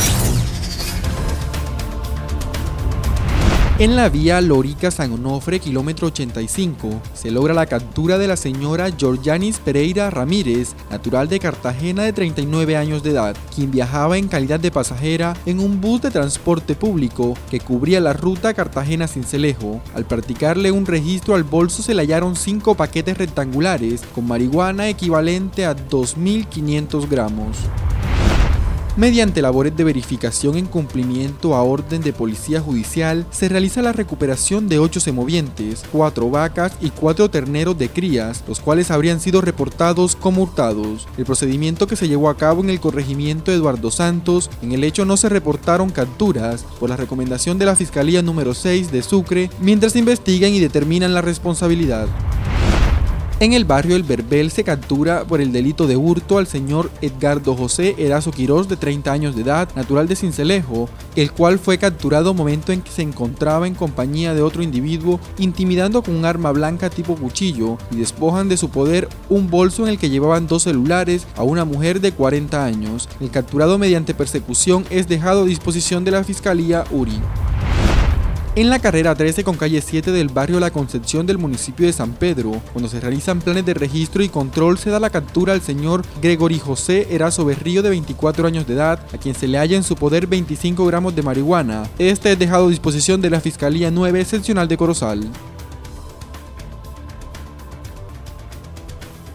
En la vía Lorica-San Onofre, kilómetro 85, se logra la captura de la señora Georgianis Pereira Ramírez, natural de Cartagena de 39 años de edad, quien viajaba en calidad de pasajera en un bus de transporte público que cubría la ruta Cartagena-Sincelejo. Al practicarle un registro al bolso se le hallaron 5 paquetes rectangulares con marihuana equivalente a 2.500 gramos. Mediante labores de verificación en cumplimiento a orden de policía judicial, se realiza la recuperación de 8 semovientes, 4 vacas y 4 terneros de crías, los cuales habrían sido reportados como hurtados. El procedimiento que se llevó a cabo en el corregimiento Eduardo Santos, en el hecho no se reportaron capturas, por la recomendación de la Fiscalía número 6 de Sucre, mientras se investigan y determinan la responsabilidad. En el barrio El Berbel se captura por el delito de hurto al señor Edgardo José Erazo Quirós, de 30 años de edad, natural de Sincelejo, el cual fue capturado momento en que se encontraba en compañía de otro individuo, intimidando con un arma blanca tipo cuchillo, y despojan de su poder un bolso en el que llevaban 2 celulares a una mujer de 40 años. El capturado mediante persecución es dejado a disposición de la Fiscalía URI. En la carrera 13 con calle 7 del barrio La Concepción del municipio de San Pedro, cuando se realizan planes de registro y control, se da la captura al señor Gregory José Erazo Berrío, de 24 años de edad, a quien se le halla en su poder 25 gramos de marihuana. Este es dejado a disposición de la Fiscalía 9 Seccional de Corozal.